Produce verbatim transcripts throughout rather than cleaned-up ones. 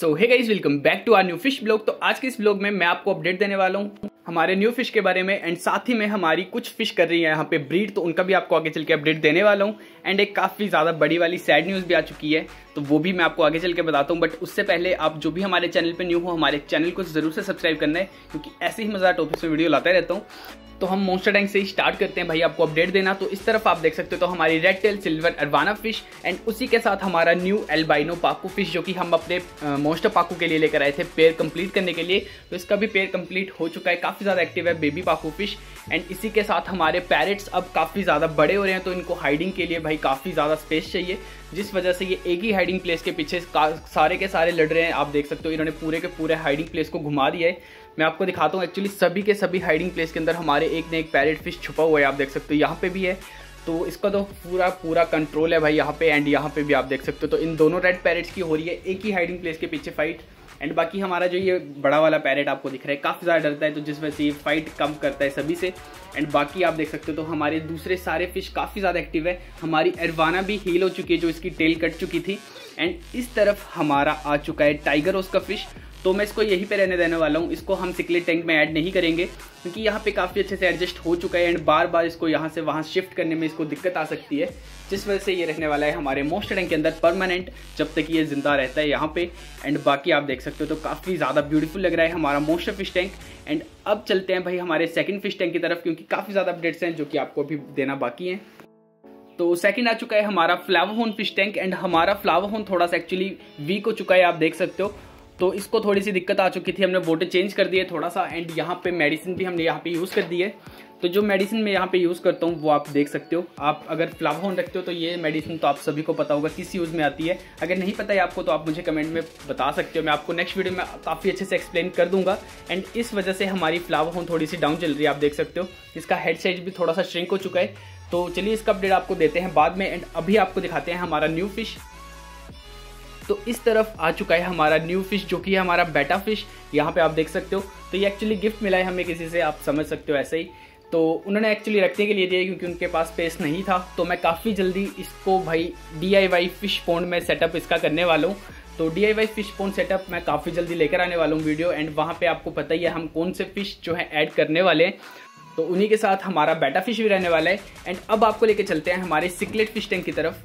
So hey guys, welcome back to our new fish blog. तो आज के इस ब्लॉग में मैं आपको अपडेट देने वाला हूँ हमारे न्यू फिश के बारे में एंड साथ ही में हमारी कुछ फिश कर रही है यहाँ पे ब्रीड, तो उनका भी आपको आगे चल के अपडेट देने वाला हूँ। एंड एक काफ़ी ज़्यादा बड़ी वाली सैड न्यूज़ भी आ चुकी है, तो वो भी मैं आपको आगे चल के बताता हूँ। बट उससे पहले आप जो भी हमारे चैनल पर न्यू हो, हमारे चैनल को ज़रूर से सब्सक्राइब करना है, क्योंकि ऐसे ही मज़ेदार टॉपिक्स में वीडियो लाता रहता हूँ। तो हम मॉन्स्टर टैंक से ही स्टार्ट करते हैं भाई, आपको अपडेट देना। तो इस तरफ आप देख सकते हो तो हमारी red tail silver arowana fish and उसी के साथ हमारा न्यू एल्बाइनो पाकू फिश, जो कि हम अपने मॉन्स्टर पाकू के लिए लेकर आए थे पेयर कंप्लीट करने के लिए। तो इसका भी पेयर कंप्लीट हो चुका है, काफ़ी ज़्यादा एक्टिव है बेबी पाकू फिश। एंड इसी के साथ हमारे पैरेट्स अब काफ़ी ज़्यादा बड़े हो रहे हैं, तो इनको हाइडिंग के लिए भाई काफ़ी ज़्यादा स्पेस चाहिए, जिस वजह से ये एक ही हाइडिंग प्लेस के पीछे सारे के सारे लड़ रहे हैं। आप देख सकते हो इन्होंने पूरे के पूरे हाइडिंग प्लेस को घुमा दिया है। मैं आपको दिखाता हूँ, एक्चुअली सभी के सभी हाइडिंग प्लेस के अंदर हमारे एक ने एक पैरेट फिश छुपा हुआ है। आप देख सकते हो यहाँ पे भी है, तो इसका तो पूरा पूरा कंट्रोल है भाई यहाँ पे। एंड यहाँ पे भी आप देख सकते हो, तो इन दोनों रेड पैरेट्स की हो रही है एक ही हाइडिंग प्लेस के पीछे फाइट। एंड बाकी हमारा जो ये बड़ा वाला पैरेट आपको दिख रहा है काफ़ी ज़्यादा डरता है, तो जिस वजह से ये फाइट कम करता है सभी से। एंड बाकी आप देख सकते हो तो हमारे दूसरे सारे फिश काफ़ी ज़्यादा एक्टिव है। हमारी एरवाना भी हील हो चुकी है, जो इसकी टेल कट चुकी थी। एंड इस तरफ हमारा आ चुका है टाइगर रोज का फिश, तो मैं इसको यहीं पे रहने देने वाला हूँ। इसको हम सिकलेट टैंक में ऐड नहीं करेंगे, क्योंकि यहाँ पे काफ़ी अच्छे से एडजस्ट हो चुका है। एंड बार बार इसको यहाँ से वहाँ शिफ्ट करने में इसको दिक्कत आ सकती है, जिस वजह से ये रहने वाला है हमारे मॉन्स्टर टैंक के अंदर परमानेंट, जब तक ये जिंदा रहता है यहाँ पे। एंड बाकी आप देख सकते हो तो काफ़ी ज़्यादा ब्यूटीफुल लग रहा है हमारा मॉन्स्टर फिश टैंक। एंड अब चलते हैं भाई हमारे सेकंड फिश टैंक की तरफ, क्योंकि काफ़ी ज़्यादा अपडेट्स हैं जो कि आपको अभी देना बाकी हैं। तो सेकंड आ चुका है हमारा flower horn fish tank. And हमारा फ्लावर होन थोड़ा सा एक्चुअली वीक हो चुका है, आप देख सकते हो। तो इसको थोड़ी सी दिक्कत आ चुकी थी, हमने वाटर चेंज कर दिए थोड़ा सा। एंड यहाँ पे मेडिसिन भी हमने यहाँ पे यूज़ कर दी है। तो जो मेडिसिन मैं यहाँ पे यूज़ करता हूँ वो आप देख सकते हो। आप अगर फ्लावर होन रखते हो तो ये मेडिसिन तो आप सभी को पता होगा किस यूज़ में आती है। अगर नहीं पता है आपको तो आप मुझे कमेंट में बता सकते हो, मैं आपको नेक्स्ट वीडियो में काफ़ी अच्छे से एक्सप्लेन कर दूंगा। एंड इस वजह से हमारी फ्लावर होन थोड़ी सी डाउन चल रही है, आप देख सकते हो। इसका हेड साइज भी थोड़ा सा श्रिंक हो चुका है। तो चलिए इसका अपडेट आपको देते हैं बाद में। एंड अभी आपको दिखाते हैं हमारा न्यू फिश। तो इस तरफ आ चुका है हमारा न्यू फिश, जो कि है हमारा बेटा फिश। यहाँ पे आप देख सकते हो, तो ये एक्चुअली गिफ्ट मिला है हमें किसी से, आप समझ सकते हो ऐसे ही। तो उन्होंने एक्चुअली रखने के लिए दिया, क्योंकि उनके पास स्पेस नहीं था। तो मैं काफ़ी जल्दी इसको भाई D I Y fish pond में सेटअप इसका करने वाला हूँ। तो D I Y fish pond setup मैं काफ़ी जल्दी लेकर आने वाला हूँ वीडियो। एंड वहाँ पे आपको पता ही है हम कौन से फिश जो है ऐड करने वाले हैं, तो उन्हीं के साथ हमारा बेटा फिश भी रहने वाला है। एंड अब आपको लेके चलते हैं हमारे सिकलेट फिश टैंक की तरफ।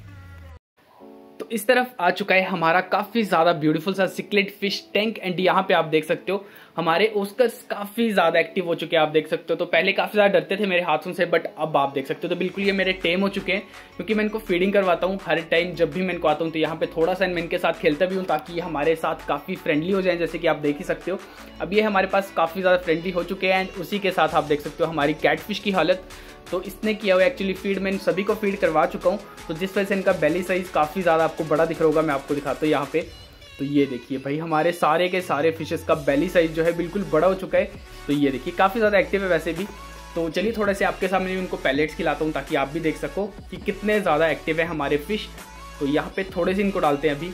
तो इस तरफ आ चुका है हमारा काफ़ी ज़्यादा ब्यूटीफुल सा सिकलेट फिश टैंक। एंड यहाँ पे आप देख सकते हो हमारे ओस्कर्स काफ़ी ज़्यादा एक्टिव हो चुके हैं, आप देख सकते हो। तो पहले काफ़ी ज़्यादा डरते थे मेरे हाथों से, बट अब आप देख सकते हो तो बिल्कुल ये मेरे टेम हो चुके हैं, क्योंकि मैं इनको फीडिंग करवाता हूँ हर टाइम। जब भी मैं इनको आता हूँ तो यहाँ पे थोड़ा सा मैं इनके साथ खेलता भी हूँ, ताकि ये हमारे साथ काफ़ी फ्रेंडली हो जाए, जैसे कि आप देख ही सकते हो। अब ये हमारे पास काफ़ी ज़्यादा फ्रेंडली हो चुके हैं। एंड उसी के साथ आप देख सकते हो हमारी कैट फिश की हालत, तो इसने किया हुआ एक्चुअली फीड मैं इन सभी को फीड करवा चुका हूँ, तो जिस वजह से इनका बेली साइज काफ़ी ज़्यादा आपको बड़ा दिख रहा होगा। मैं आपको दिखाता हूँ यहाँ पे, तो ये देखिए भाई हमारे सारे के सारे फिशेस का बेली साइज जो है बिल्कुल बड़ा हो चुका है। तो ये देखिए काफ़ी ज़्यादा एक्टिव है वैसे भी। तो चलिए थोड़े से आपके सामने उनको पैलेट्स खिलाता हूँ, ताकि आप भी देख सको कि कितने ज़्यादा एक्टिव है हमारे फिश। तो यहाँ पे थोड़े से इनको डालते हैं अभी।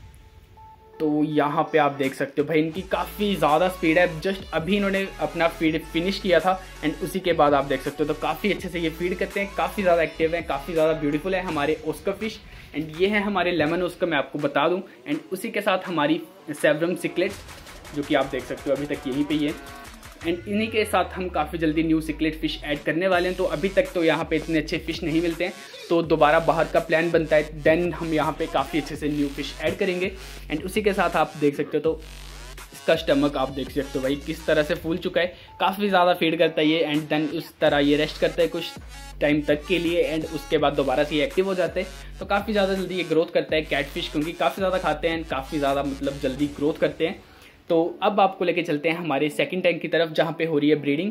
तो यहाँ पे आप देख सकते हो भाई इनकी काफ़ी ज़्यादा स्पीड है, जस्ट अभी इन्होंने अपना फीड फिनिश किया था। एंड उसी के बाद आप देख सकते हो तो काफ़ी अच्छे से ये फीड करते हैं, काफ़ी ज़्यादा एक्टिव है, काफ़ी ज़्यादा ब्यूटीफुल है हमारे ओस्कर फिश। एंड ये है हमारे लेमन ओस्कर, मैं आपको बता दूं। एंड उसी के साथ हमारी सेवरम सिकलेट, जो कि आप देख सकते हो अभी तक यहीं पे ही है। एंड इन्हीं के साथ हम काफ़ी जल्दी न्यू सिकलेट फिश ऐड करने वाले हैं। तो अभी तक तो यहाँ पे इतने अच्छे फिश नहीं मिलते हैं, तो दोबारा बाहर का प्लान बनता है, देन हम यहाँ पे काफ़ी अच्छे से न्यू फिश ऐड करेंगे। एंड उसी के साथ आप देख सकते हो तो इसका स्टमक आप देख सकते हो भाई किस तरह से फूल चुका है, काफ़ी ज़्यादा फीड करता है ये। एंड देन उस तरह ये रेस्ट करता है कुछ टाइम तक के लिए, एंड उसके बाद दोबारा से ये एक्टिव हो जाते हैं। तो काफ़ी ज़्यादा जल्दी ये ग्रोथ करता है कैट फिश, क्योंकि काफ़ी ज़्यादा खाते हैं, काफ़ी ज़्यादा मतलब जल्दी ग्रोथ करते हैं। तो अब आपको लेके चलते हैं हमारे सेकंड टैंक की तरफ, जहाँ पे हो रही है ब्रीडिंग।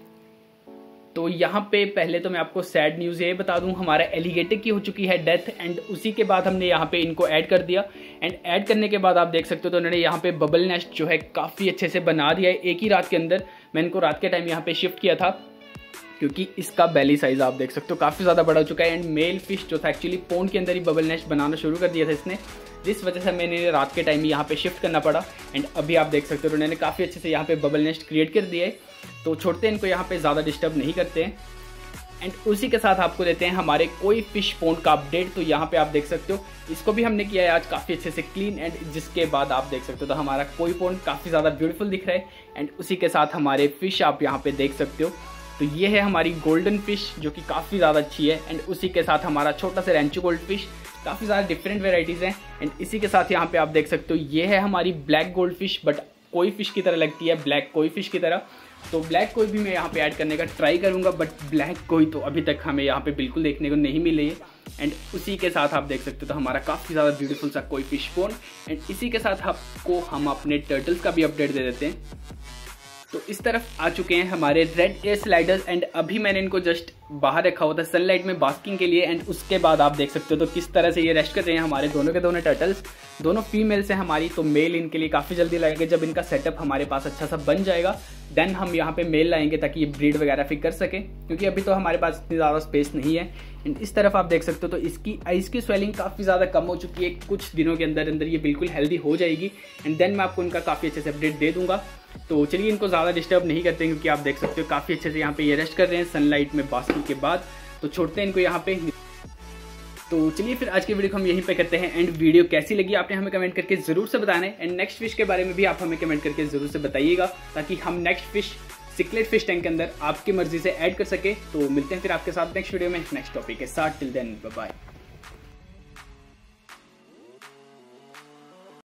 तो यहाँ पे पहले तो मैं आपको सैड न्यूज़ ये बता दूँ, हमारा एलिगेटर की हो चुकी है डेथ। एंड उसी के बाद हमने यहाँ पे इनको ऐड कर दिया। एंड ऐड करने के बाद आप देख सकते हो तो उन्होंने यहाँ पे बबल नेस्ट जो है काफ़ी अच्छे से बना दिया है एक ही रात के अंदर। मैं इनको रात के टाइम यहाँ पे शिफ्ट किया था, क्योंकि इसका बेली साइज आप देख सकते हो काफ़ी ज़्यादा बड़ा हो चुका है। एंड मेल फिश जो था एक्चुअली पॉन्ड के अंदर ही बबल नेस्ट बनाना शुरू कर दिया था इसने, जिस वजह से मैंने रात के टाइम यहाँ पे शिफ्ट करना पड़ा। एंड अभी आप देख सकते हो उन्होंने काफ़ी अच्छे से यहाँ पे बबल नेस्ट क्रिएट कर दिया है। तो छोड़ते हैं इनको, यहाँ पे ज़्यादा डिस्टर्ब नहीं करते हैं। एंड उसी के साथ आपको देते हैं हमारे कोई फिश पॉन्ड का अपडेट। तो यहाँ पे आप देख सकते हो इसको भी हमने किया है आज काफ़ी अच्छे से क्लीन, एंड जिसके बाद आप देख सकते हो तो हमारा कोई पॉन्ड काफ़ी ज़्यादा ब्यूटीफुल दिख रहा है। एंड उसी के साथ हमारे फिश आप यहाँ पे देख सकते हो, तो ये है हमारी गोल्डन फिश जो कि काफ़ी ज़्यादा अच्छी है। एंड उसी के साथ हमारा छोटा सा रेंचो गोल्ड फिश, काफ़ी ज़्यादा डिफरेंट वेराइटीज़ हैं। एंड इसी के साथ यहाँ पे आप देख सकते हो ये है हमारी ब्लैक गोल्ड फिश, बट कोई फिश की तरह लगती है, ब्लैक कोई फिश की तरह। तो ब्लैक कोई भी मैं यहाँ पे ऐड करने का ट्राई करूँगा, बट ब्लैक कोई तो अभी तक हमें यहाँ पे बिल्कुल देखने को नहीं मिली है। एंड उसी के साथ आप देख सकते हो तो हमारा काफ़ी ज़्यादा ब्यूटीफुल सा कोई फिश पॉन्ड। एंड इसी के साथ आपको हम अपने टर्टल्स का भी अपडेट दे देते हैं। तो इस तरफ आ चुके हैं हमारे रेड एयर स्लाइडर्स, एंड अभी मैंने इनको जस्ट बाहर रखा हुआ था सनलाइट में बास्किंग के लिए। एंड उसके बाद आप देख सकते हो तो किस तरह से ये रेस्ट कर रहे हैं हमारे दोनों के दोनों टर्टल्स। दोनों फीमेल्स हैं हमारी, तो मेल इनके लिए काफ़ी जल्दी लगेगा। जब इनका सेटअप हमारे पास अच्छा सा बन जाएगा देन हम यहाँ पे मेल लाएंगे ताकि ये ब्रीड वगैरह फिर कर सके, क्योंकि अभी तो हमारे पास इतनी ज़्यादा स्पेस नहीं है। एंड इस तरफ आप देख सकते हो तो इसकी आइज़ की स्वेलिंग काफ़ी ज़्यादा कम हो चुकी है, कुछ दिनों के अंदर अंदर ये बिल्कुल हेल्दी हो जाएगी। एंड देन मैं आपको इनका काफ़ी अच्छे से अपडेट दे दूंगा। तो चलिए इनको ज़्यादा डिस्टर्ब नहीं करते हैं, क्योंकि आप देख सकते हो काफ़ी अच्छे से यहाँ पे ये रेस्ट कर रहे हैं सनलाइट में बास्किंग के बाद। तो छोड़ते हैं इनको यहाँ पे। तो चलिए फिर आज की वीडियो को हम यहीं पे करते हैं। एंड वीडियो कैसी लगी आपने हमें कमेंट करके ज़रूर से बताना है। एंड नेक्स्ट फिश के बारे में भी आप हमें कमेंट करके ज़रूर से बताइएगा, ताकि हम नेक्स्ट फिश सिकलेट फिश टैंक के अंदर आपकी मर्जी से ऐड कर सके। तो मिलते हैं फिर आपके साथ नेक्स्ट वीडियो में नेक्स्ट टॉपिक के साथ। Till then bye bye.